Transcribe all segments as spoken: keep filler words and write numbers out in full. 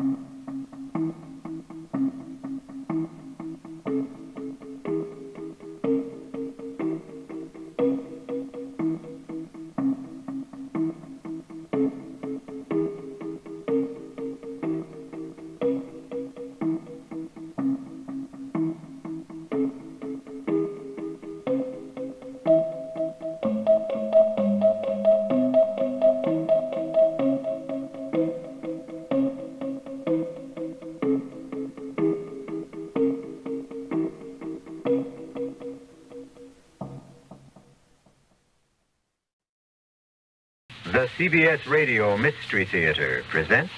The C B S Radio Mystery Theater presents...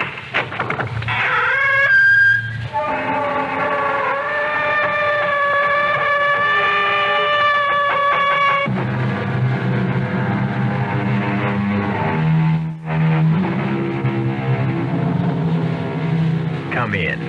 Come in.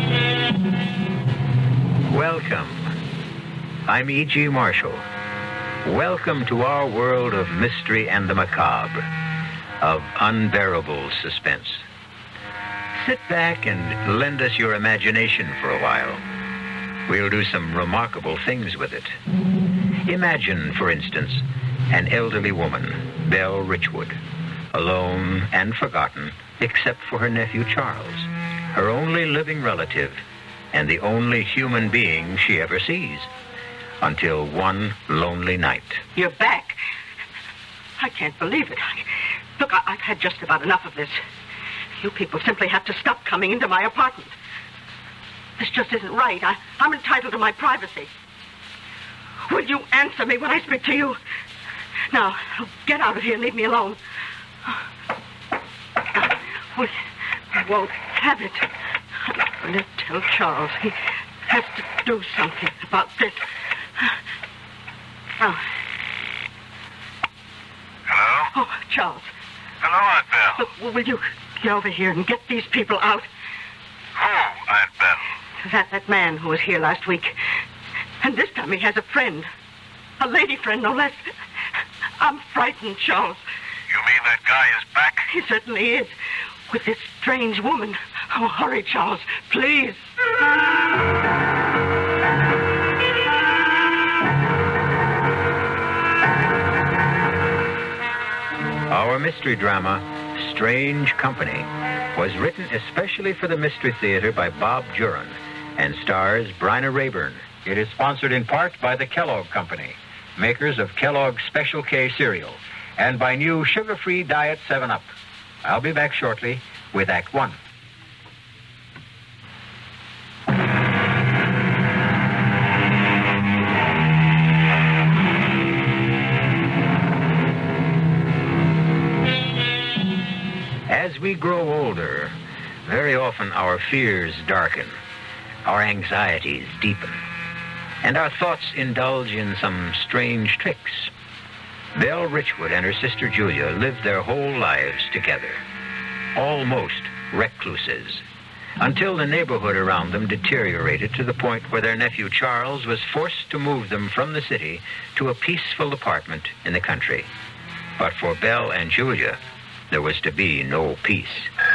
Welcome. I'm E G Marshall. Welcome to our world of mystery and the macabre, of unbearable suspense. Sit back and lend us your imagination for a while. We'll do some remarkable things with it. Imagine, for instance, an elderly woman, Belle Richwood, alone and forgotten, except for her nephew Charles, her only living relative, and the only human being she ever sees. Until one lonely night. You're back. I can't believe it. I, look, I, I've had just about enough of this. You people simply have to stop coming into my apartment. This just isn't right. I, I'm entitled to my privacy. Will you answer me when I speak to you? Now, get out of here and leave me alone. Well, I won't have it. I'm going to tell Charles. He has to do something about this. Oh. Hello? Oh, Charles. Hello, Aunt Belle. Look, will you get over here and get these people out? Who, Aunt Belle? That, that man who was here last week. And this time he has a friend. A lady friend, no less. I'm frightened, Charles. You mean that guy is back? He certainly is. With this strange woman. Oh, hurry, Charles, please. Our mystery drama, Strange Company, was written especially for the Mystery Theater by Bob Juran and stars Bryna Raeburn. It is sponsored in part by the Kellogg Company, makers of Kellogg's Special K cereal, and by new sugar-free Diet seven up. I'll be back shortly with Act One. As we grow older, very often our fears darken, our anxieties deepen, and our thoughts indulge in some strange tricks. Belle Richwood and her sister Julia lived their whole lives together, almost recluses, until the neighborhood around them deteriorated to the point where their nephew Charles was forced to move them from the city to a peaceful apartment in the country. But for Belle and Julia, there was to be no peace.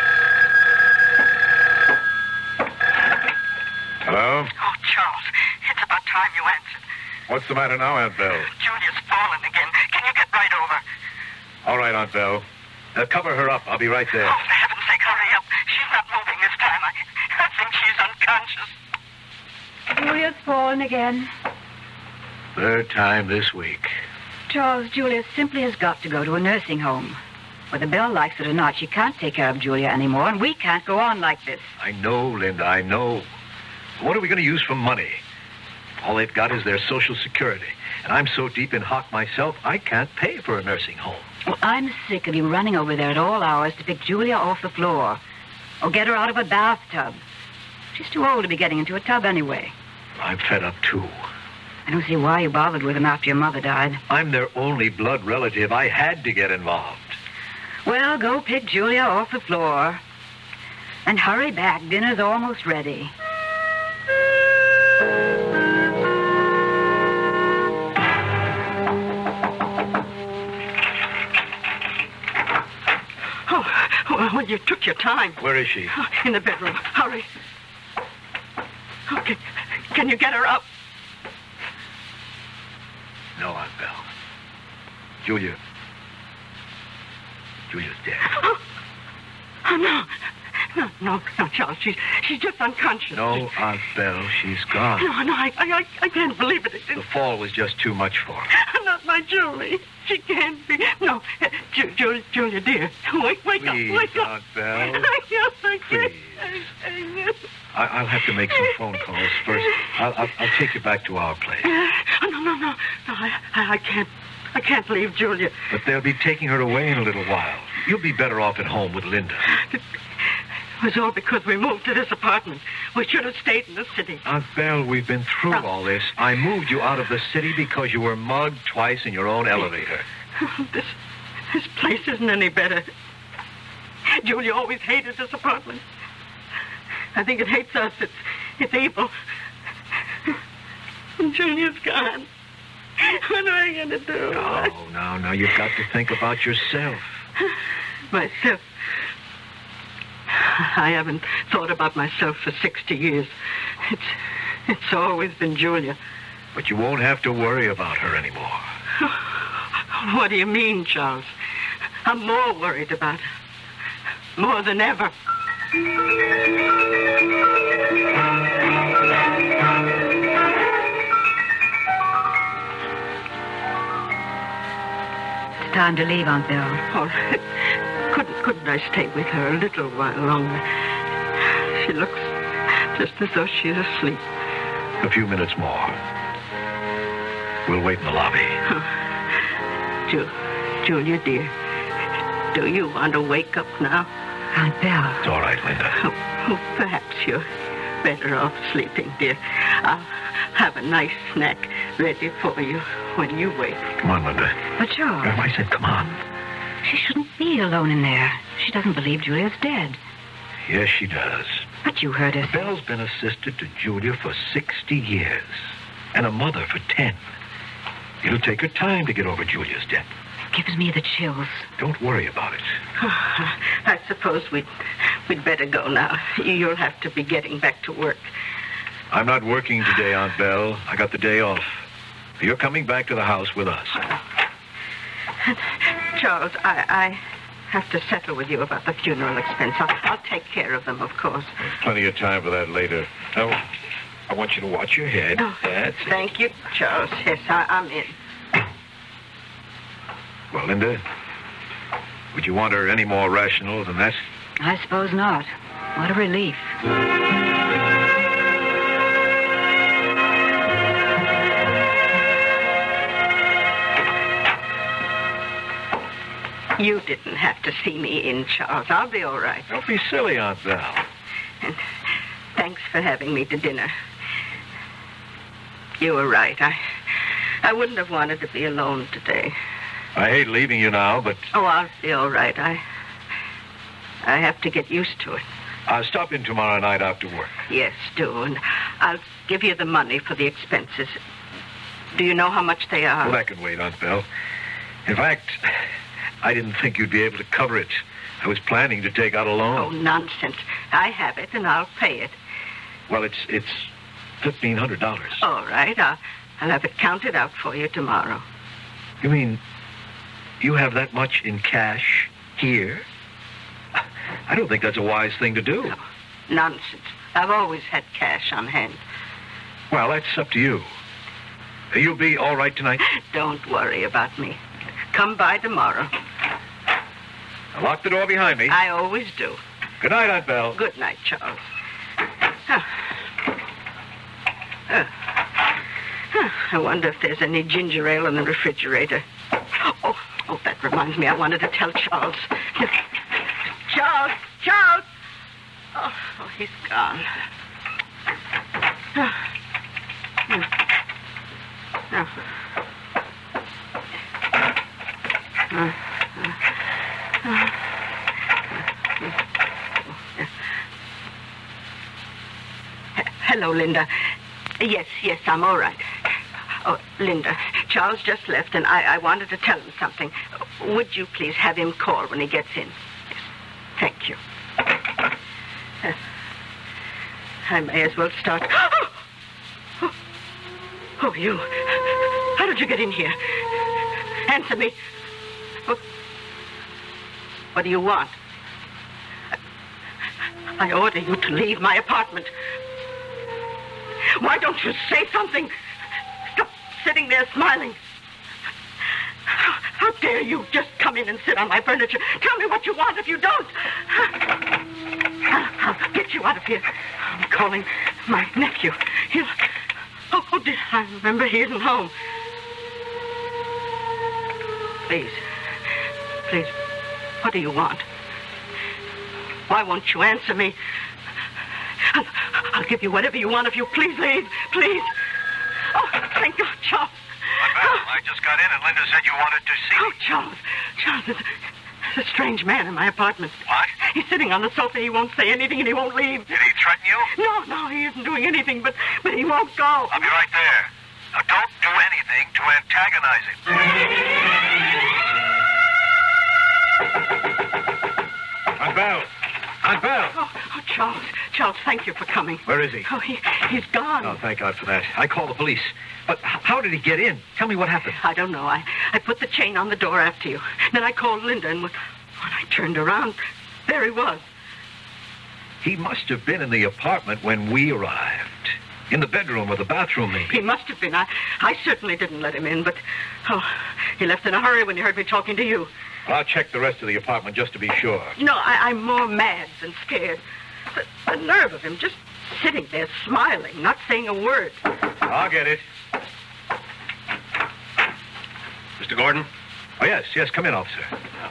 Hello? Oh, Charles, it's about time you answered. What's the matter now, Aunt Belle? Julia's fallen again. Can you get right over? All right, Aunt Belle. Uh, cover her up. I'll be right there. Oh, for heaven's sake, hurry up. She's not moving this time. I, I think she's unconscious. Julia's fallen again. Third time this week. Charles, Julia simply has got to go to a nursing home. Whether Belle likes it or not, she can't take care of Julia anymore, and we can't go on like this. I know, Linda, I know. What are we going to use for money? All they've got is their Social Security. And I'm so deep in hock myself, I can't pay for a nursing home. Well, I'm sick of you running over there at all hours to pick Julia off the floor or get her out of a bathtub. She's too old to be getting into a tub anyway. I'm fed up, too. I don't see why you bothered with them after your mother died. I'm their only blood relative. I had to get involved. Well, go pick Julia off the floor. And hurry back. Dinner's almost ready. Oh, Well, you took your time. Where is she? Oh, in the bedroom. Hurry. Okay. Can you get her up? No, Aunt Belle. Julia. Julia's dead. Oh, oh no. No, no, no, Charles. She's she's just unconscious. No, Aunt Belle, she's gone. No, no, I, I, I can't believe it. The fall was just too much for her. Not my Julie. She can't be. No, uh, Ju- Ju- Julia, dear, wake, wake Please, up, wake up. Aunt Belle. Yes, I can't. Please. I, I'll have to make some phone calls first. I'll, I'll, I'll take you back to our place. Uh, oh, no, no, no, no. I, I, I can't. I can't leave Julia. But they'll be taking her away in a little while. You'll be better off at home with Linda. It was all because we moved to this apartment. We should have stayed in the city. Aunt Belle, we've been through Oh. all this. I moved you out of the city because you were mugged twice in your own elevator. This, this place isn't any better. Julia always hated this apartment. I think it hates us. It's, it's evil. And Julia's gone. What am I going to do? No, no, no. You've got to think about yourself. Myself. I haven't thought about myself for sixty years. It's, it's always been Julia. But you won't have to worry about her anymore. What do you mean, Charles? I'm more worried about her. More than ever. It's time to leave, Aunt Belle. All right. Couldn't, couldn't I stay with her a little while longer? She looks just as though she's asleep. A few minutes more. We'll wait in the lobby. Ju- Julia, dear, do you want to wake up now? Aunt Belle. It's all right, Linda. Oh, oh, perhaps you're better off sleeping, dear. I'll have a nice snack ready for you when you wake. Come on, Linda. But Charles, I said come on. she shouldn't be alone in there. She doesn't believe Julia's dead. Yes, she does. But you heard her say... Belle's been a sister to Julia for sixty years. And a mother for ten. It'll take her time to get over Julia's death. Gives me the chills. Don't worry about it. I suppose we'd, we'd better go now. You'll have to be getting back to work. I'm not working today, Aunt Belle. I got the day off. You're coming back to the house with us. Charles, I, I have to settle with you about the funeral expense. I'll, I'll take care of them, of course. There's plenty of time for that later. Now, I want you to watch your head. Oh, That's it. thank you, Charles. Yes, I, I'm in. Well, Linda, would you want her any more rational than that? I suppose not. What a relief. You didn't have to see me in, Charles. I'll be all right. Don't be silly, Aunt Belle. And thanks for having me to dinner. You were right. I, I wouldn't have wanted to be alone today. I hate leaving you now, but Oh, I'll be all right. I, I have to get used to it. I'll stop in tomorrow night after work. Yes, do. And I'll give you the money for the expenses. Do you know how much they are? Well, that can wait, Aunt Belle. In fact, I didn't think you'd be able to cover it. I was planning to take out a Oh, loan. nonsense. I have it, and I'll pay it. Well, it's it's fifteen hundred dollars. All right. I'll, I'll have it counted out for you tomorrow. You mean you have that much in cash here? I don't think that's a wise thing to do. No, nonsense. I've always had cash on hand. Well, that's up to you. You'll be all right tonight? Don't worry about me. Come by tomorrow. Now lock the door behind me. I always do. Good night, Aunt Belle. Good night, Charles. Ah. Ah. Ah, I wonder if there's any ginger ale in the refrigerator. Oh, oh, that reminds me. I wanted to tell Charles. Charles! Charles! Oh, oh he's gone. Ah. Hmm. Ah. Ah. Ah. Hello, Linda. Yes, yes, I'm all right. Oh, Linda, Charles just left, and I, I wanted to tell him something. Would you please have him call when he gets in? Yes. Thank you. Uh, I may as well start. Oh, oh, you. How did you get in here? Answer me. What, what do you want? I order you to leave my apartment. Why don't you say something? Stop sitting there smiling. How, how dare you just come in and sit on my furniture? Tell me what you want. If you don't, I'll, I'll get you out of here. I'm calling my nephew. He'll... Oh, oh dear, I remember he isn't home. Please, please, what do you want? Why won't you answer me? I'll, I'll give you whatever you want if you please leave. Please. Oh, thank God, Charles. Well, I just got in and Linda said you wanted to see Oh, me. Charles. Charles, there's, there's a strange man in my apartment. What? He's sitting on the sofa. He won't say anything and he won't leave. Did he threaten you? No, no, he isn't doing anything, but, but he won't go. I'll be right there. Now, don't do anything to antagonize him. Aunt Belle. Aunt Belle. Oh, oh, Charles. Charles, thank you for coming. Where is he? Oh, he, he's gone. Oh, thank God for that. I called the police. But h- how did he get in? Tell me what happened. I don't know. I, I put the chain on the door after you. Then I called Linda, and when, when I turned around, there he was. He must have been in the apartment when we arrived. In the bedroom or the bathroom, maybe. He must have been. I, I certainly didn't let him in, but, oh, he left in a hurry when he heard me talking to you. Well, I'll check the rest of the apartment just to be sure. No, I, I'm more mad than scared. The, the nerve of him just sitting there smiling, not saying a word. I'll get it. Mister Gordon, Oh, yes, yes. Come in, officer.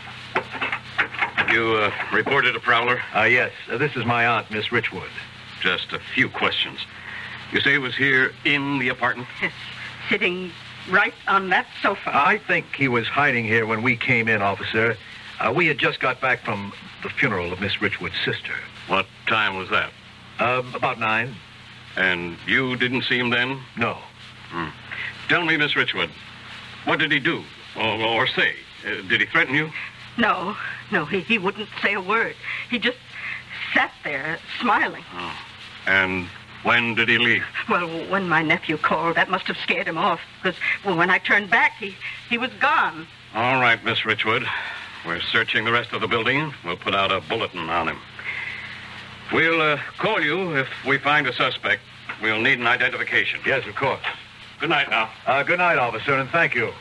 you uh, reported a prowler? Uh, yes. Uh, this is my aunt, Miss Richwood. Just a few questions. You say he was here in the apartment? Yes, sitting right on that sofa. I think he was hiding here when we came in, officer. Uh, we had just got back from the funeral of Miss Richwood's sister. What time was that? Um, about nine. And you didn't see him then? No. Hmm. Tell me, Miss Richwood, what did he do or, or say? Uh, did he threaten you? No, no, he, he wouldn't say a word. He just sat there smiling. Oh. And when did he leave? Well, when my nephew called, that must have scared him off, because well, when I turned back, he, he was gone. All right, Miss Richwood. We're searching the rest of the building. We'll put out a bulletin on him. We'll uh, call you if we find a suspect. We'll need an identification. Yes, of course. Good night now. Uh, good night, officer, and thank you.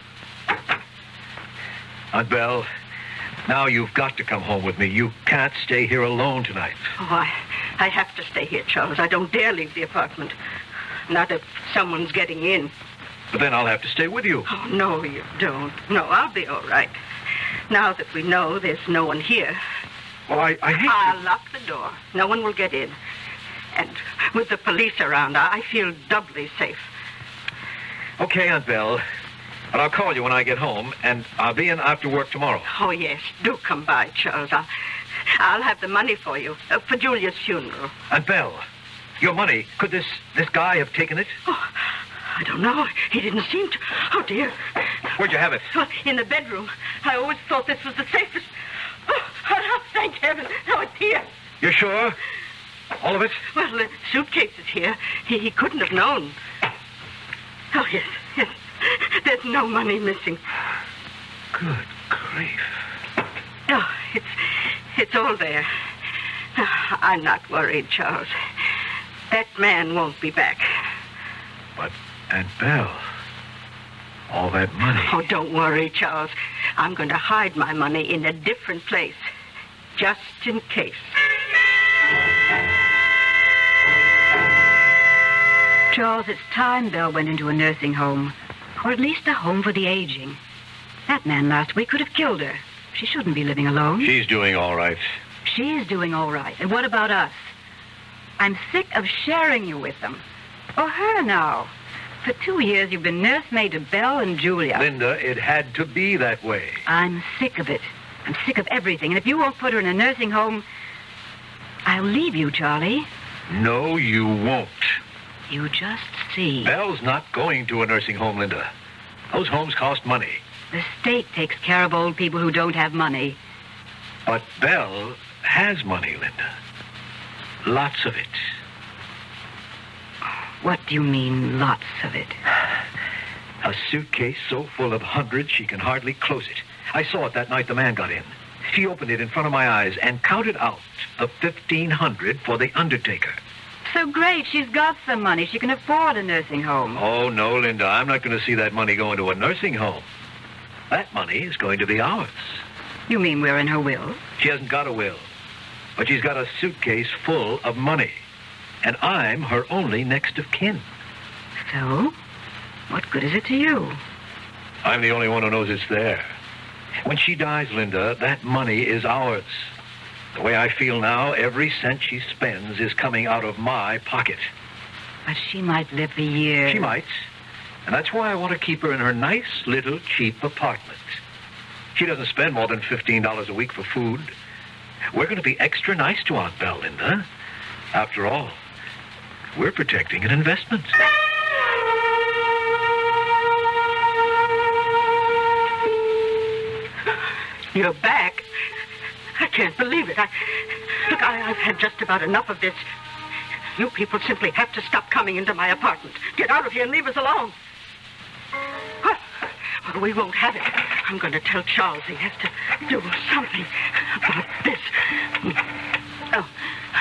Aunt Belle, now you've got to come home with me. You can't stay here alone tonight. Oh, I, I have to stay here, Charles. I don't dare leave the apartment. Not if someone's getting in. But then I'll have to stay with you. Oh, no, you don't. No, I'll be all right. Now that we know there's no one here, Well, I, I hate I'll lock the door. No one will get in. And with the police around, I feel doubly safe. to... Okay, Aunt Belle. But I'll call you when I get home, and I'll be in after work tomorrow. Oh, yes, do come by, Charles. I'll, I'll have the money for you, uh, for Julia's funeral. Aunt Belle, your money, could this, this guy have taken it? Oh, I don't know. He didn't seem to. Oh, dear. Where'd you have it? Well, in the bedroom. I always thought this was the safest. Oh, oh, thank heaven. Now it's here. You're sure? All of it? Well, the suitcase is here. He, he couldn't have known. Oh, yes, yes. There's no money missing. Good grief. Oh, it's, it's all there. I'm not worried, Charles. That man won't be back. But, Aunt Belle, all that money... Oh, don't worry, Charles. I'm going to hide my money in a different place, just in case. Charles, it's time Belle went into a nursing home, or at least a home for the aging. That man last week could have killed her. She shouldn't be living alone. She's doing all right. She's doing all right. And what about us? I'm sick of sharing you with them. Or her now. For two years, you've been nursemaid to Belle and Julia. Linda, it had to be that way. I'm sick of it. I'm sick of everything. And if you won't put her in a nursing home, I'll leave you, Charlie. No, you won't. You just see. Belle's not going to a nursing home, Linda. Those homes cost money. The state takes care of old people who don't have money. But Belle has money, Linda. Lots of it. What do you mean, lots of it? A suitcase so full of hundreds she can hardly close it. I saw it that night the man got in. She opened it in front of my eyes and counted out the fifteen hundred for the undertaker. So great, she's got some money. She can afford a nursing home. Oh, no, Linda, I'm not going to see that money go into a nursing home. That money is going to be ours. You mean we're in her will? She hasn't got a will, but she's got a suitcase full of money. And I'm her only next of kin. So? What good is it to you? I'm the only one who knows it's there. When she dies, Linda, that money is ours. The way I feel now, every cent she spends is coming out of my pocket. But she might live for years. She might. And that's why I want to keep her in her nice, little, cheap apartment. She doesn't spend more than fifteen dollars a week for food. We're going to be extra nice to Aunt Belle, Linda. After all, we're protecting an investment. You're back. I can't believe it. I, look, I, I've had just about enough of this. You people simply have to stop coming into my apartment. Get out of here and leave us alone. Well, well, we won't have it. I'm going to tell Charles he has to do something about this. Oh.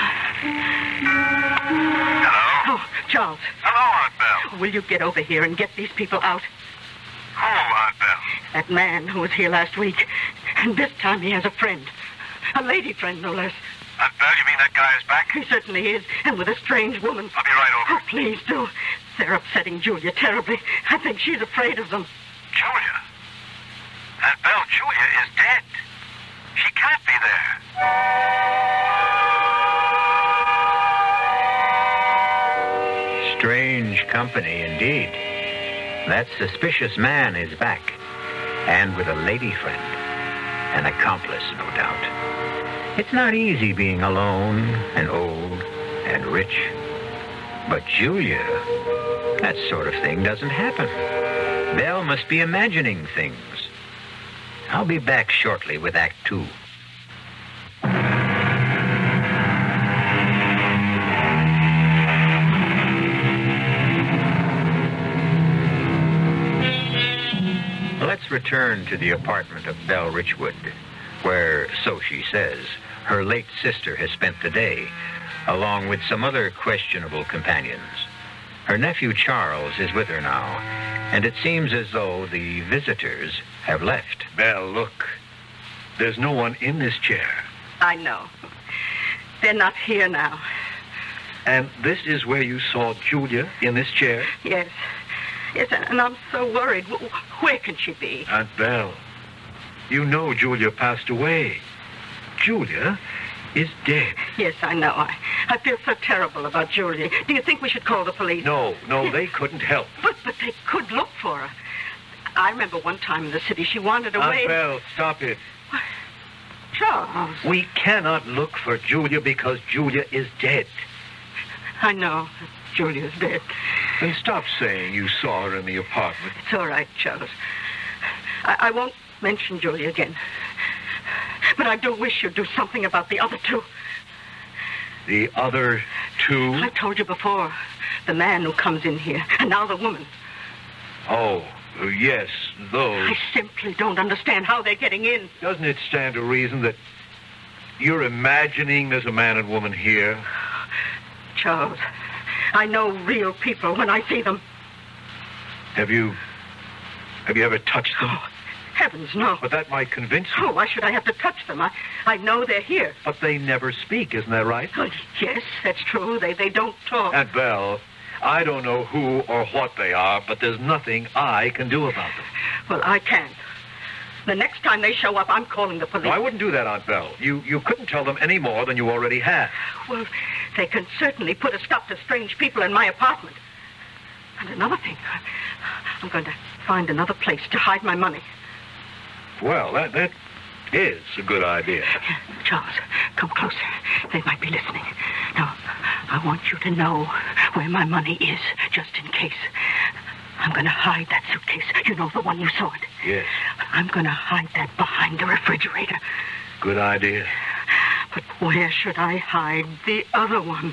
Hello? Oh, Charles. Hello, Aunt Belle. Will you get over here and get these people out? Who, Aunt Belle? That man who was here last week. And this time he has a friend. A lady friend, no less. Aunt Belle, you mean that guy is back? He certainly is. And with a strange woman. I'll be right over. Oh, please do. They're upsetting Julia terribly. I think she's afraid of them. Julia? Aunt Belle, Julia is dead. She can't be there. Strange company indeed. That suspicious man is back, and with a lady friend, an accomplice, no doubt. It's not easy being alone and old and rich. But Julia, that sort of thing doesn't happen. Belle must be imagining things. I'll be back shortly with Act Two. Let's return to the apartment of Belle Richwood, where, so she says, her late sister has spent the day, along with some other questionable companions. Her nephew Charles is with her now, and it seems as though the visitors have left. Belle, look. There's no one in this chair. I know. They're not here now. And this is where you saw Julia, in this chair? Yes. Yes, and, and I'm so worried. W- Where can she be? Aunt Belle, you know Julia passed away. Julia is dead. Yes, I know. I, I feel so terrible about Julia. Do you think we should call the police? No, no, they couldn't help. But, but they could look for her. I remember one time in the city she wandered away. Aunt Belle, stop it. Charles. We cannot look for Julia because Julia is dead. I know. Julia's dead. Then stop saying you saw her in the apartment. It's all right, Charles. I, I won't mention Julia again. But I do wish you'd do something about the other two. The other two? I told you before. The man who comes in here, and now the woman. Oh, yes, those. I simply don't understand how they're getting in. Doesn't it stand to reason that you're imagining there's a man and woman here? Charles, I know real people when I see them. Have you... have you ever touched them? Oh, heavens, no. But that might convince you. Oh, why should I have to touch them? I, I know they're here. But they never speak, isn't that right? Oh, yes, that's true. They, they don't talk. Aunt Belle, I don't know who or what they are, but there's nothing I can do about them. Well, I can't. The next time they show up, I'm calling the police. No, I wouldn't do that, Aunt Belle. You, you couldn't tell them any more than you already have. Well, they can certainly put a stop to strange people in my apartment. And another thing, I'm going to find another place to hide my money. Well, that, that is a good idea. Charles, come closer. They might be listening. Now, I want you to know where my money is, just in case. I'm going to hide that suitcase. You know, the one you saw it. Yes. I'm going to hide that behind the refrigerator. Good idea. But where should I hide the other one?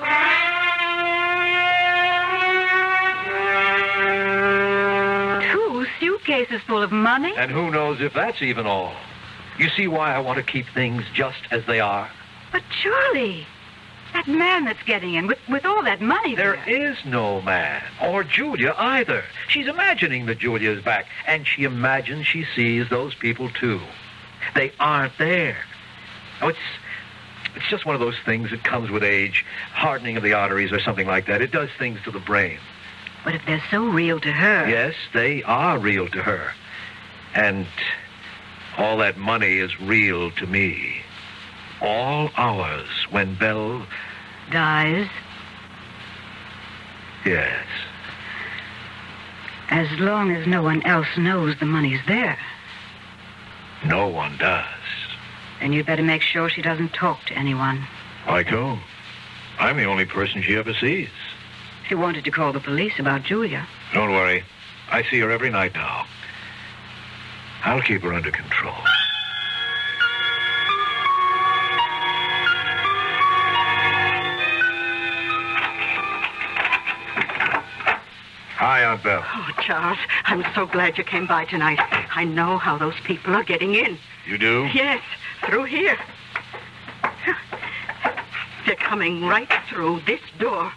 Two suitcases full of money? And who knows if that's even all. You see why I want to keep things just as they are? But Charlie, that man that's getting in with, with all that money There there. is no man, or Julia either. She's imagining that Julia's back, and she imagines she sees those people too. They aren't there. Oh, it's, it's just one of those things that comes with age, hardening of the arteries or something like that. It does things to the brain. But if they're so real to her... Yes, they are real to her. And all that money is real to me. All ours when Belle... Dies, Yes. as long as no one else knows the money's there. No one does. Then you'd better make sure she doesn't talk to anyone. Like who? I'm the only person she ever sees. She wanted to call the police about Julia. Don't worry. I see her every night now. I'll keep her under control. Hi, Aunt Belle. Oh, Charles, I'm so glad you came by tonight. I know how those people are getting in. You do? Yes, through here. They're coming right through this door.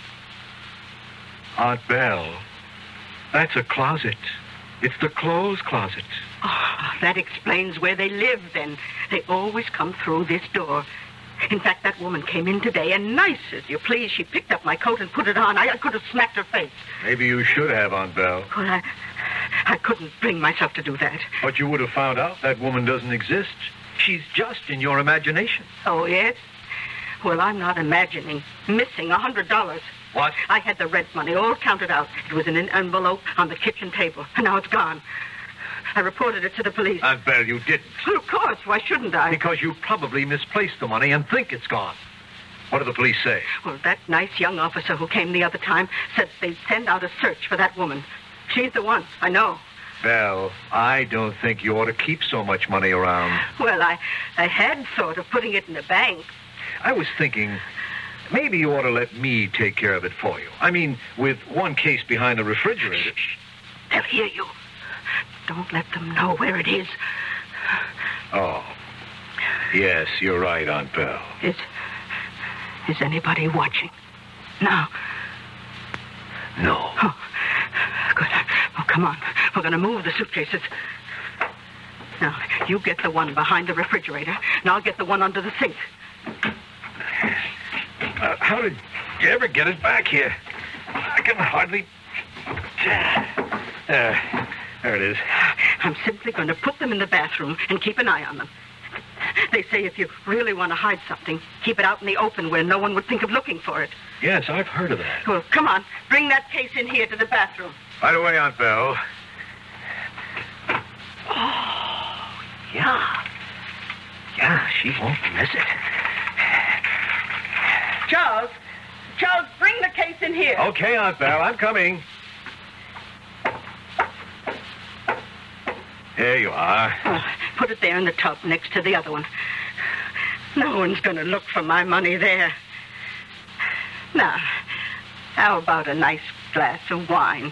Aunt Belle, that's a closet. It's the clothes closet. Oh, that explains where they live, then. They always come through this door. In fact, that woman came in today, and nice as you please, she picked up my coat and put it on. I, I could have smacked her face. Maybe you should have, Aunt Belle. Well, I, I couldn't bring myself to do that. But you would have found out that woman doesn't exist. She's just in your imagination. Oh, yes? Well, I'm not imagining missing a hundred dollars. What? I had the rent money all counted out. It was in an envelope on the kitchen table, and now it's gone. I reported it to the police. Aunt Belle, you didn't. Well, of course. Why shouldn't I? Because you probably misplaced the money and think it's gone. What do the police say? Well, that nice young officer who came the other time said they'd send out a search for that woman. She's the one. I know. Belle, I don't think you ought to keep so much money around. Well, I, I had thought of putting it in the bank. I was thinking maybe you ought to let me take care of it for you. I mean, with one case behind the refrigerator. Shh. They'll hear you. Don't let them know where it is. Oh. Yes, you're right, Aunt Belle. Is, is anybody watching? No. No. Oh, good. Oh, come on. We're going to move the suitcases. Now, you get the one behind the refrigerator, and I'll get the one under the sink. Uh, how did you ever get it back here? I can hardly... There. There it is. I'm simply going to put them in the bathroom and keep an eye on them. They say if you really want to hide something, keep it out in the open where no one would think of looking for it. Yes, I've heard of that. Well, come on. Bring that case in here to the bathroom. By the way, Aunt Belle. Oh, yeah. Yeah, she won't miss it. Charles. Charles, bring the case in here. Okay, Aunt Belle, I'm coming. Here you are. Oh, put it there in the tub next to the other one. No one's going to look for my money there. Now, how about a nice glass of wine?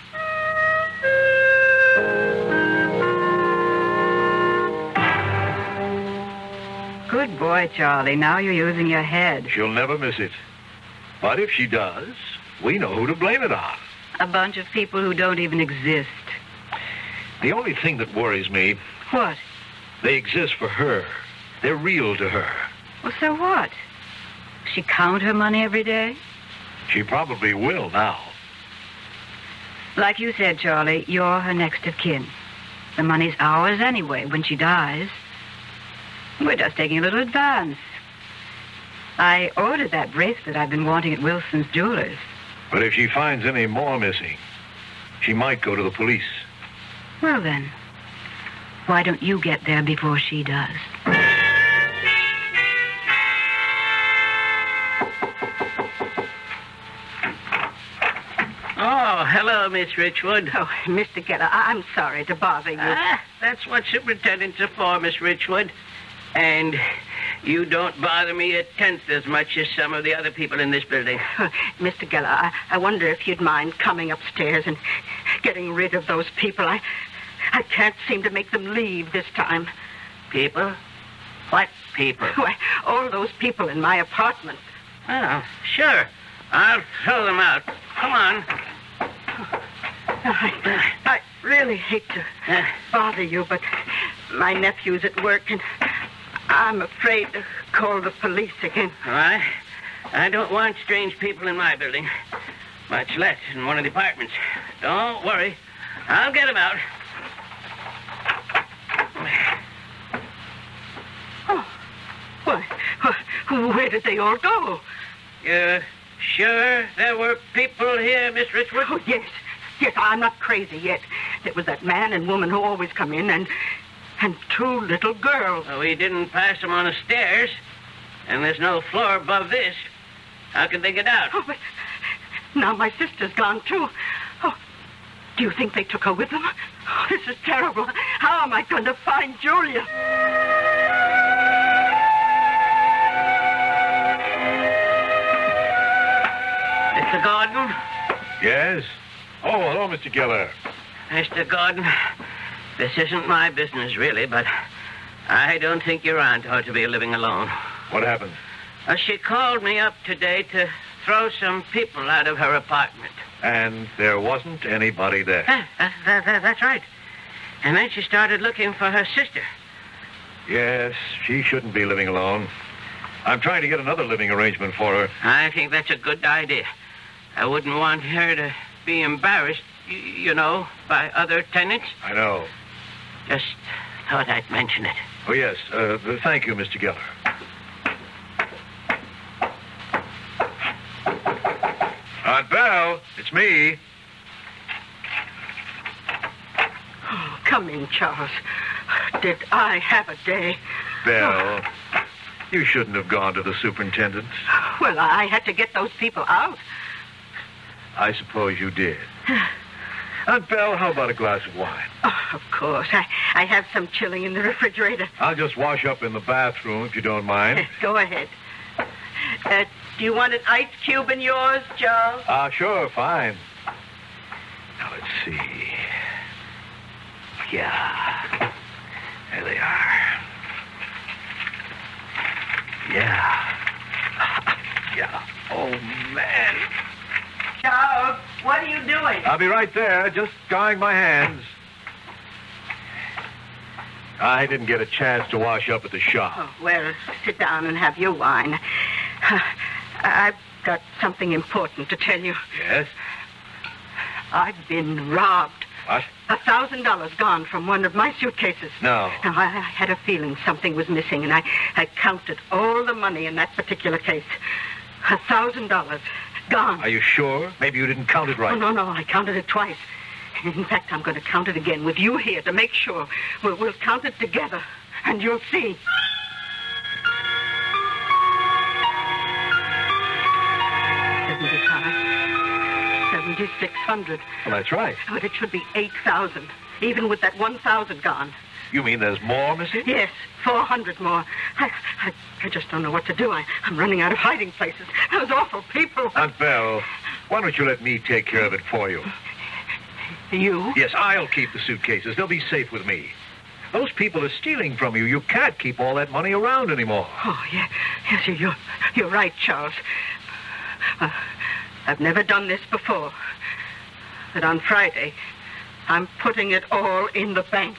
Good boy, Charlie. Now you're using your head. She'll never miss it. But if she does, we know who to blame it on. A bunch of people who don't even exist. The only thing that worries me, What? they exist for her. They're real to her. Well, so what? She count her money every day? She probably will now. Like you said, Charlie, you're her next of kin. The money's ours anyway when she dies. We're just taking a little advance. I ordered that bracelet I've been wanting at Wilson's Jewelers. But if she finds any more missing, she might go to the police. Well, then, why don't you get there before she does? Oh, hello, Miss Richwood. Oh, Mister Getter, I- I'm sorry to bother you. Ah, that's what superintendents are for, Miss Richwood. And You don't bother me a tenth as much as some of the other people in this building. Mister Geller, I, I wonder if you'd mind coming upstairs and getting rid of those people. I, I can't seem to make them leave this time. People? What people? Why, all those people in my apartment. Oh, sure. I'll throw them out. Come on. I, I really hate to bother you, but my nephew's at work, and I'm afraid to call the police again. Why? I don't want strange people in my building, much less in one of the apartments. Don't worry. I'll get them out. Oh, why, where did they all go? You're sure there were people here, Miss Richwood? Oh, yes. Yes, I'm not crazy yet. There was that man and woman who always come in, and and two little girls. Well, we didn't pass them on the stairs, and there's no floor above this. How could they get out? Oh, but now my sister's gone, too. Oh, do you think they took her with them? Oh, this is terrible. How am I going to find Julia? Mister Gordon? Yes? Oh, hello, Mister Geller. Mister Gordon, this isn't my business, really, but I don't think your aunt ought to be living alone. What happened? Uh, she called me up today to throw some people out of her apartment. And there wasn't anybody there. Uh, uh, that, that, that's right. And then she started looking for her sister. Yes, she shouldn't be living alone. I'm trying to get another living arrangement for her. I think that's a good idea. I wouldn't want her to be embarrassed, y- you know, by other tenants. I know. Just thought I'd mention it. Oh, yes. Uh, thank you, Mister Geller. Aunt Belle, it's me. Oh, come in, Charles. Did I have a day? Belle, you shouldn't have gone to the superintendent's. Well, I had to get those people out. I suppose you did. Aunt Belle, how about a glass of wine? Oh, of course. I, I have some chilling in the refrigerator. I'll just wash up in the bathroom, if you don't mind. Go ahead. Uh, do you want an ice cube in yours, Charles? Ah, uh, sure, fine. Now, let's see. Yeah. There they are. Yeah. Yeah. Oh, man. Charles, what are you doing? I'll be right there, just drying my hands. I didn't get a chance to wash up at the shop. Oh, well, sit down and have your wine. I've got something important to tell you. Yes? I've been robbed. What? A thousand dollars gone from one of my suitcases. No. Now, I I had a feeling something was missing, and I, I counted all the money in that particular case. A thousand dollars gone. Are you sure? Maybe you didn't count it right. Oh, no, no, I counted it twice. In fact, I'm going to count it again with you here to make sure. We'll, we'll count it together, and you'll see. seventy-five, seventy-six hundred. Well, that's right. But it should be eight thousand, even with that one thousand gone. You mean there's more missing? Yes, four hundred more. I, I, I just don't know what to do. I, I'm running out of hiding places. Those awful people. Aunt Belle, why don't you let me take care of it for you? You? Yes, I'll keep the suitcases. They'll be safe with me. Those people are stealing from you. You can't keep all that money around anymore. Oh, yeah. Yes, you're, you're right, Charles. Uh, I've never done this before. But on Friday, I'm putting it all in the bank.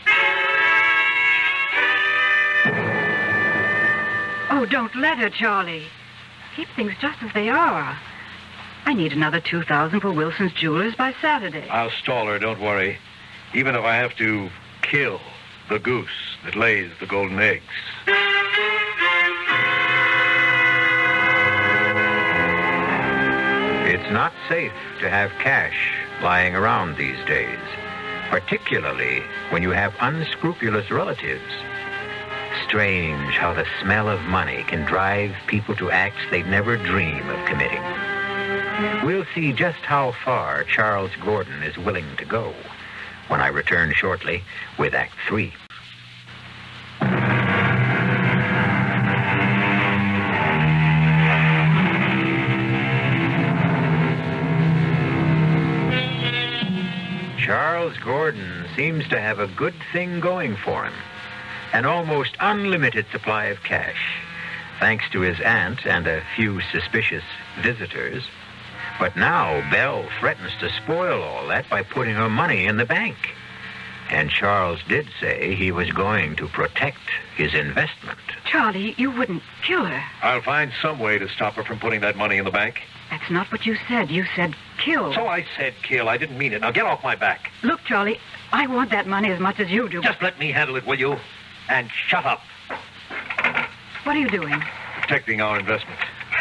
Oh, don't let her, Charlie. Keep things just as they are. I need another two thousand for Wilson's Jewelers by Saturday. I'll stall her, don't worry. Even if I have to kill the goose that lays the golden eggs. It's not safe to have cash lying around these days, particularly when you have unscrupulous relatives. Strange how the smell of money can drive people to acts they'd never dream of committing. We'll see just how far Charles Gordon is willing to go when I return shortly with Act Three. Gordon seems to have a good thing going for him. An almost unlimited supply of cash, thanks to his aunt and a few suspicious visitors. But now Belle threatens to spoil all that by putting her money in the bank. And Charles did say he was going to protect his investment. Charlie, you wouldn't kill her. I'll find some way to stop her from putting that money in the bank. That's not what you said. You said kill. So I said kill. I didn't mean it. Now get off my back. Look, Charlie, I want that money as much as you do. Just let me handle it, will you? And shut up. What are you doing? Protecting our investment.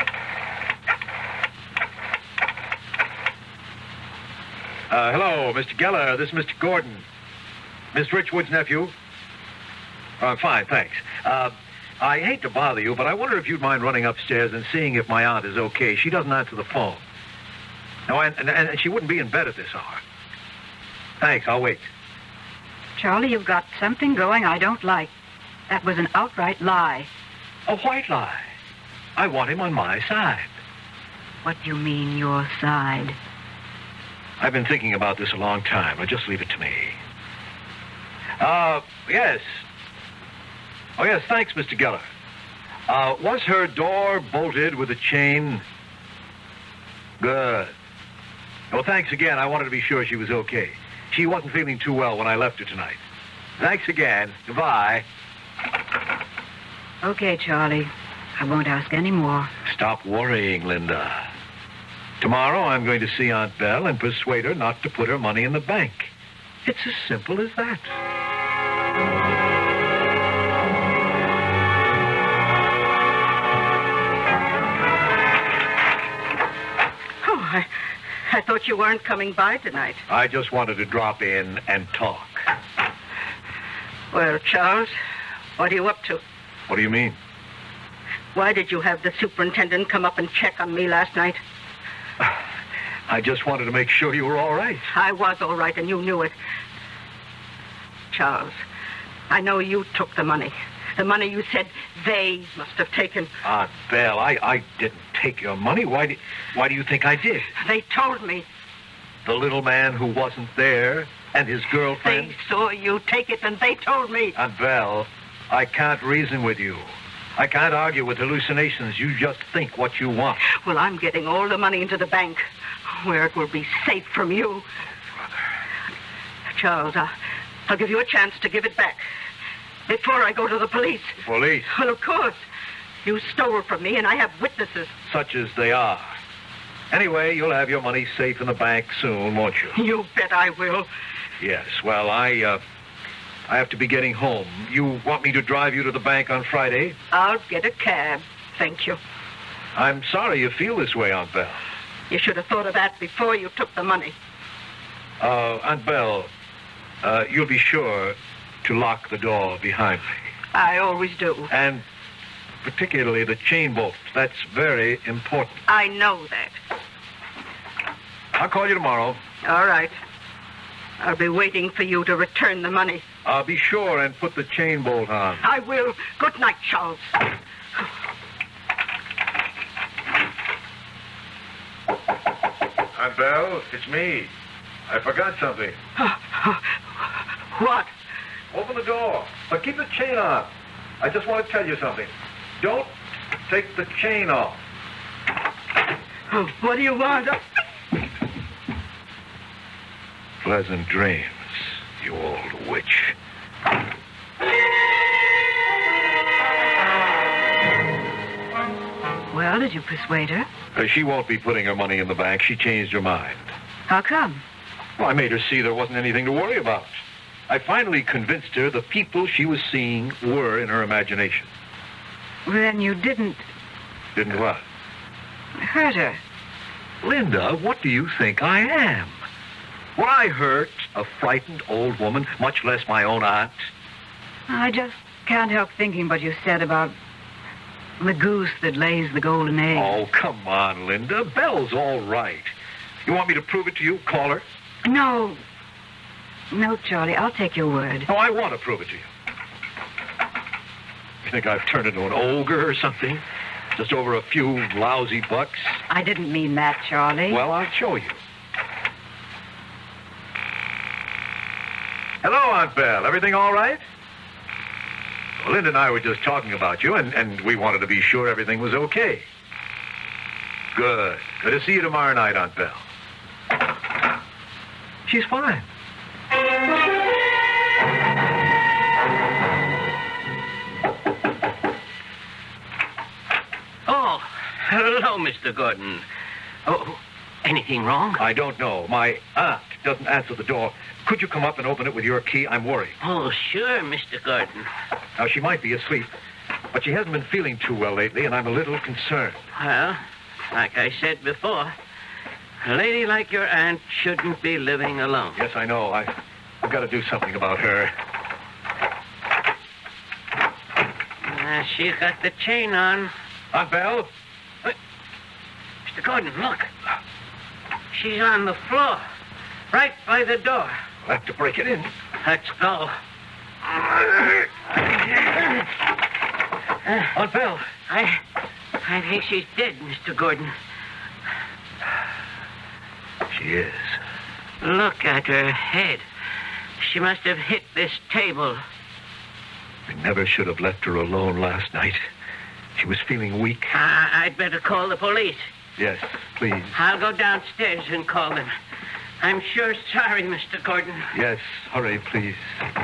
Uh, hello, Mister Geller. This is Mister Gordon. Miss Richwood's nephew. Uh, fine, thanks. Uh, I hate to bother you, but I wonder if you'd mind running upstairs and seeing if my aunt is okay. She doesn't answer the phone. No, and, and, and she wouldn't be in bed at this hour. Thanks, I'll wait. Charlie, you've got something going I don't like. That was an outright lie. A white lie. I want him on my side. What do you mean, your side? I've been thinking about this a long time. Now, just leave it to me. Uh, yes. Oh, yes, thanks, Mister Geller. Uh, was her door bolted with a chain? Good. Well, thanks again. I wanted to be sure she was okay. She wasn't feeling too well when I left her tonight. Thanks again. Goodbye. Okay, Charlie. I won't ask any more. Stop worrying, Linda. Tomorrow I'm going to see Aunt Belle and persuade her not to put her money in the bank. It's as simple as that. Oh, I, I thought you weren't coming by tonight. I just wanted to drop in and talk. Well, Charles, what are you up to? What do you mean? Why did you have the superintendent come up and check on me last night? I just wanted to make sure you were all right. I was all right, and you knew it. Charles, I know you took the money. The money you said they must have taken. Aunt Belle, I, I didn't take your money. Why do, why do you think I did? They told me. The little man who wasn't there and his girlfriend? They saw you take it, and they told me. Aunt Belle, I can't reason with you. I can't argue with hallucinations. You just think what you want. Well, I'm getting all the money into the bank, where it will be safe from you. Oh, brother. Charles, I'll, I'll give you a chance to give it back. Before I go to the police. Police? Well, of course. You stole from me, and I have witnesses. Such as they are. Anyway, you'll have your money safe in the bank soon, won't you? You bet I will. Yes, well, I, uh, I have to be getting home. You want me to drive you to the bank on Friday? I'll get a cab. Thank you. I'm sorry you feel this way, Aunt Belle. You should have thought of that before you took the money. Uh, Aunt Belle, uh, you'll be sure to lock the door behind me. I always do. And particularly the chain bolt. That's very important. I know that. I'll call you tomorrow. All right. I'll be waiting for you to return the money. I'll be sure and put the chain bolt on. I will. Good night, Charles. Aunt Belle, it's me. I forgot something. What? Open the door, but keep the chain on. I just want to tell you something. Don't take the chain off. Oh, what do you want? Pleasant dreams, you old witch. Well, did you persuade her? Uh, she won't be putting her money in the bank. She changed her mind. How come? Well, I made her see there wasn't anything to worry about. I finally convinced her the people she was seeing were in her imagination. Then you didn't Didn't what? hurt her. Linda, what do you think I am? Would I hurt a frightened old woman, much less my own aunt? I just can't help thinking what you said about the goose that lays the golden egg. Oh, come on, Linda. Belle's all right. You want me to prove it to you? Call her. No. No, Charlie, I'll take your word. No, I want to prove it to you. You think I've turned into an ogre or something? Just over a few lousy bucks? I didn't mean that, Charlie. Well, I'll show you. Hello, Aunt Belle. Everything all right? Well, Linda and I were just talking about you, and, and we wanted to be sure everything was okay. Good. Good to see you tomorrow night, Aunt Belle. She's fine. Oh, hello, Mister Gordon. Oh, anything wrong? I don't know. My aunt doesn't answer the door. Could you come up and open it with your key? I'm worried. Oh, sure, Mister Gordon. Now, she might be asleep, but she hasn't been feeling too well lately, and I'm a little concerned. Well, like I said before, a lady like your aunt shouldn't be living alone. Yes, I know. I, I've got to do something about her. Uh, she's got the chain on. Aunt Belle? Wait. Mister Gordon, look. She's on the floor, right by the door. I'll have to break it in. Let's go. Aunt Belle. I, I think she's dead, Mister Gordon. She is. Look at her head. She must have hit this table. We never should have left her alone last night. She was feeling weak. I, I'd better call the police. Yes, please. I'll go downstairs and call them. I'm sure sorry, Mister Gordon. Yes, hurry, please.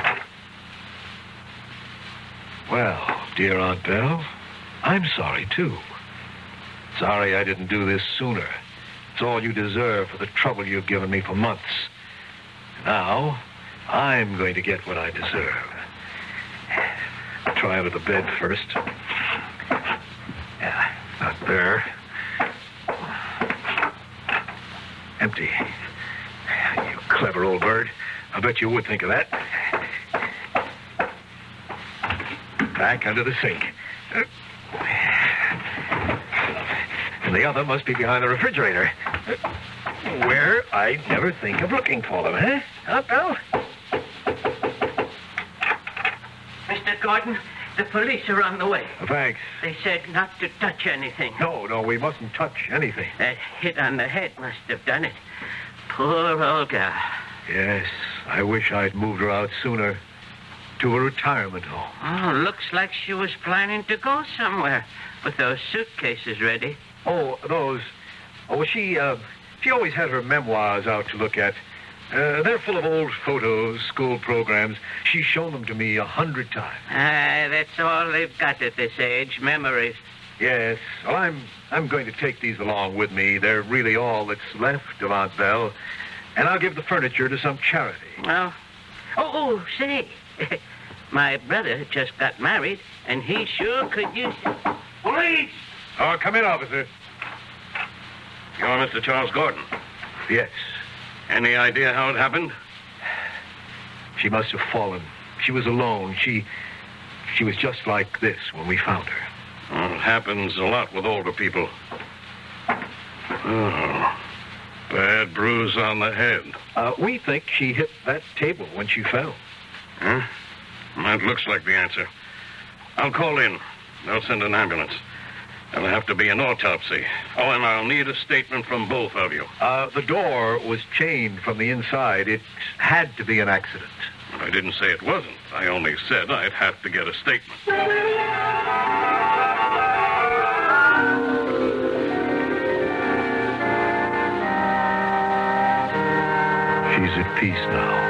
Well, dear Aunt Belle, I'm sorry, too. Sorry I didn't do this sooner. It's all you deserve for the trouble you've given me for months. Now, I'm going to get what I deserve. I'll try out of the bed first. Yeah, not there. Empty. You clever old bird. I bet you would think of that. Back under the sink. And the other must be behind the refrigerator. Where I never think of looking for them, eh? Huh, Belle? Mister Gordon, the police are on the way. Thanks. They said not to touch anything. No, no, we mustn't touch anything. That hit on the head must have done it. Poor old gal. Yes, I wish I'd moved her out sooner. To a retirement home. Oh, looks like she was planning to go somewhere with those suitcases ready. Oh, those. Oh, well, she, uh, she always had her memoirs out to look at. Uh, they're full of old photos, school programs. She's shown them to me a hundred times. Ah, that's all they've got at this age, memories. Yes. Well, I'm, I'm going to take these along with me. They're really all that's left of Aunt Belle. And I'll give the furniture to some charity. Well, oh, oh, say, my brother just got married, and he sure could use it. Police! Oh, come in, officer. You're Mister Charles Gordon. Yes. Any idea how it happened? She must have fallen. She was alone. She, she was just like this when we found her. Well, it happens a lot with older people. Oh, bad bruise on the head. Uh, we think she hit that table when she fell. Huh? That looks like the answer. I'll call in. They'll send an ambulance. There'll have to be an autopsy. Oh, and I'll need a statement from both of you. Uh, the door was chained from the inside. It had to be an accident. I didn't say it wasn't. I only said I'd have to get a statement. She's at peace now.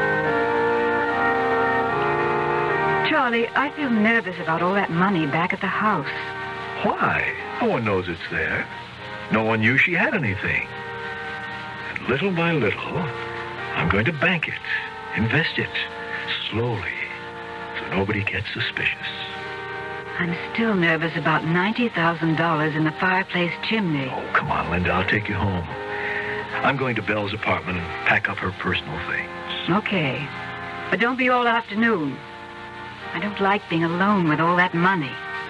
Charlie, I feel nervous about all that money back at the house. Why? No one knows it's there. No one knew she had anything. And little by little, I'm going to bank it, invest it, slowly, so nobody gets suspicious. I'm still nervous about ninety thousand dollars in the fireplace chimney. Oh, come on, Linda. I'll take you home. I'm going to Belle's apartment and pack up her personal things. Okay. But don't be all afternoon. I don't like being alone with all that money.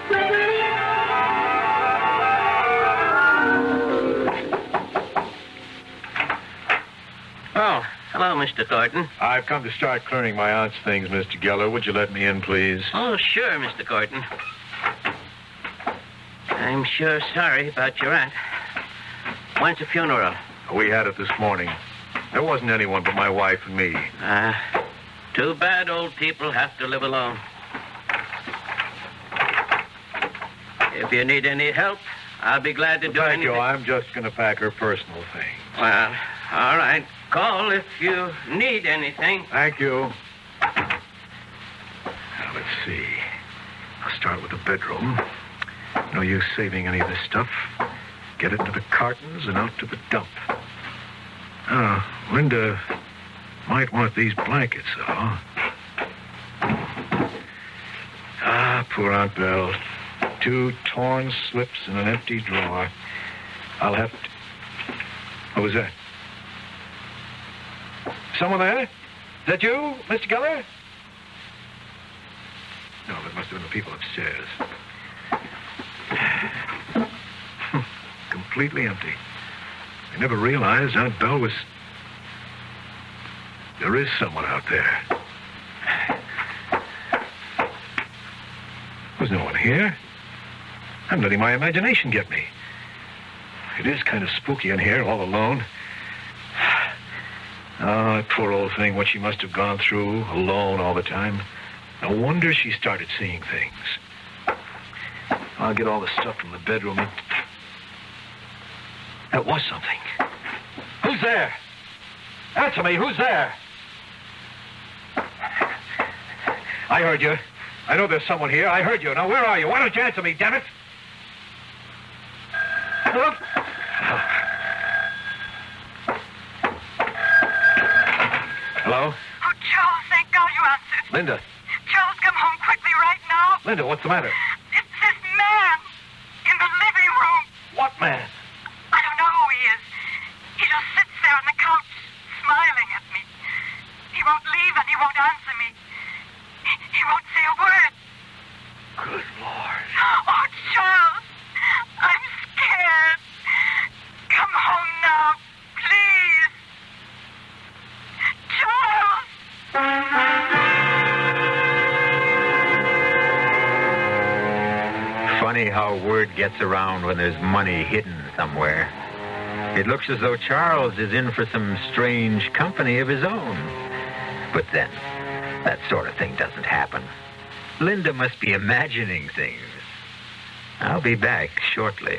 Oh, hello, Mister Gordon. I've come to start clearing my aunt's things, Mister Geller. Would you let me in, please? Oh, sure, Mister Gordon. I'm sure sorry about your aunt. When's the funeral? We had it this morning. There wasn't anyone but my wife and me. Uh, Too bad old people have to live alone. If you need any help, I'll be glad to do Thank anything. you. I'm just going to pack her personal things. Well, all right. Call if you need anything. Thank you. Now, let's see. I'll start with the bedroom. No use saving any of this stuff. Get it into the cartons and out to the dump. Ah, Linda might want these blankets, though. Ah, poor Aunt Belle. Two torn slips in an empty drawer. I'll have to... What was that? Someone there? Is that you, Mister Geller? No, that must have been the people upstairs. Completely empty. I never realized Aunt Belle was... There is someone out there. There's no one here. I'm letting my imagination get me. It is kind of spooky in here, all alone. Oh, that poor old thing, what she must have gone through, alone all the time. No wonder she started seeing things. I'll get all the stuff from the bedroom. And... That was something. Who's there? Answer me, who's there? I heard you. I know there's someone here. I heard you. Now, where are you? Why don't you answer me, damn it? Hello? Hello? Oh, Charles, thank God you answered. Linda. Charles, come home quickly right now. Linda, what's the matter? It's this man in the living room. What man? I don't know who he is. He just sits there on the couch, smiling at me. He won't leave and he won't answer me. He, he won't say a word. Good Lord. Oh, Charles, I'm scared. Come home now, please. Charles! Funny how word gets around when there's money hidden somewhere. It looks as though Charles is in for some strange company of his own. But then, that sort of thing doesn't happen. Linda must be imagining things. I'll be back shortly.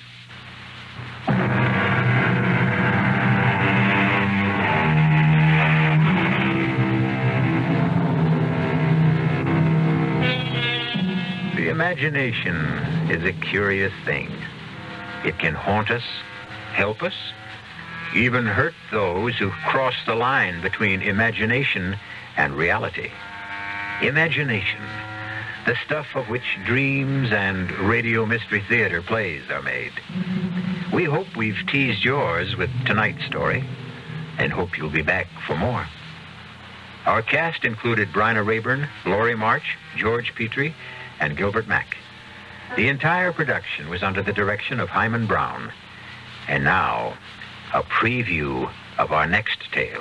The imagination is a curious thing. It can haunt us, help us, even hurt those who cross the line between imagination and reality. Imagination, the stuff of which dreams and radio mystery theater plays are made. We hope we've teased yours with tonight's story, and hope you'll be back for more. Our cast included Bryna Raeburn, Laurie March, George Petrie, and Gilbert Mack. The entire production was under the direction of Hyman Brown. And now, a preview of our next tale.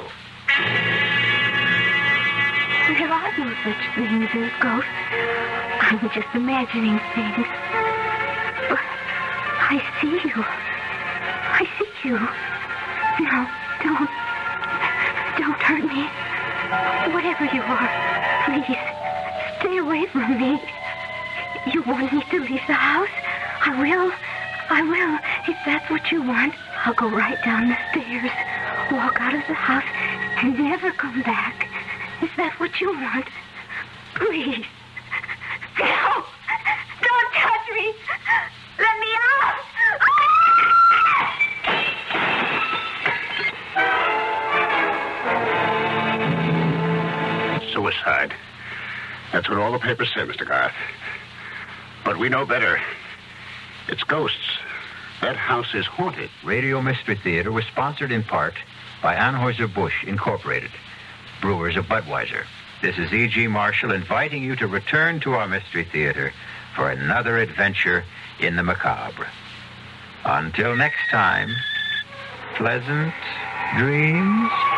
There are no such things as ghosts. I'm just imagining things. But I see you. I see you. No, don't. Don't hurt me. Whatever you are, please, stay away from me. You want me to leave the house? I will. I will, if that's what you want. I'll go right down the stairs, walk out of the house, and never come back. Is that what you want? Please. No! Don't touch me! Let me out! Suicide. That's what all the papers say, Mister Garth. But we know better. It's ghosts. That house is haunted. Radio Mystery Theater was sponsored in part by Anheuser-Busch Incorporated, brewers of Budweiser. This is E G. Marshall inviting you to return to our Mystery Theater for another adventure in the macabre. Until next time, pleasant dreams.